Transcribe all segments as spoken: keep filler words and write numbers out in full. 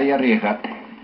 y arriesga.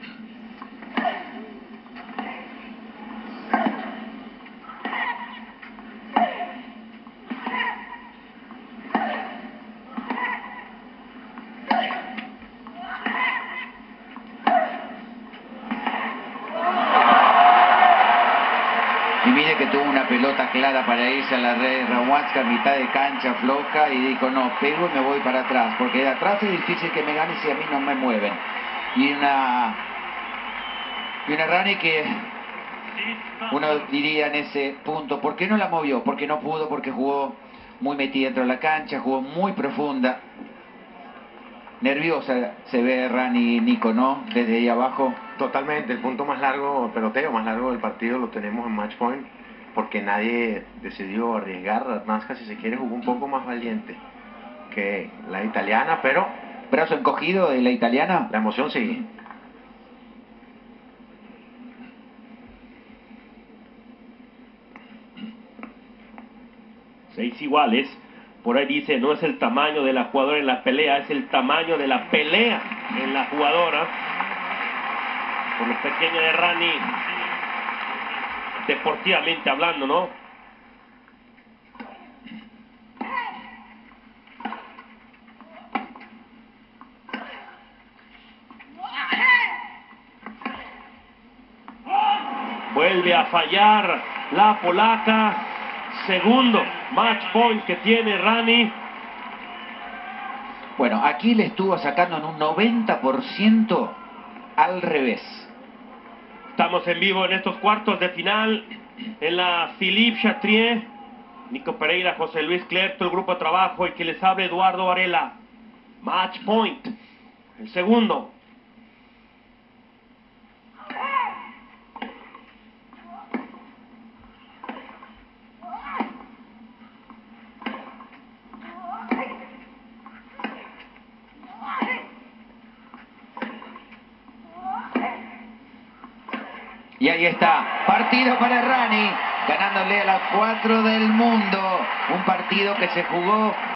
Y mire que tuvo una pelota clara para irse a la red Radwańska, mitad de cancha floja, y dijo, no, pego y me voy para atrás, porque de atrás es difícil que me gane si a mí no me mueven. Y una, y una Rani que uno diría en ese punto, ¿por qué no la movió? Porque no pudo, porque jugó muy metida dentro de la cancha, jugó muy profunda. Nerviosa se ve Rani, Nico, ¿no? Desde ahí abajo. Totalmente, el punto más largo, peloteo más largo del partido lo tenemos en match point, porque nadie decidió arriesgar. Radwańska, si se quiere, jugó un poco más valiente que la italiana, pero... ¿Brazo encogido de la italiana? La emoción sigue. Seis iguales. Por ahí dice, no es el tamaño de la jugadora en la pelea, es el tamaño de la pelea en la jugadora. Por lo pequeño de Rani, deportivamente hablando, ¿no? Vuelve a fallar la polaca. Segundo match point que tiene Rani. Bueno, aquí le estuvo sacando en un noventa por ciento al revés. Estamos en vivo en estos cuartos de final en la Philippe Chatrier. Nico Pereira, José Luis Clerto, el grupo de trabajo, y que les hable Eduardo Varela. Match point. El segundo. Y ahí está, partido para Rani, ganándole a las cuatro del mundo. Un partido que se jugó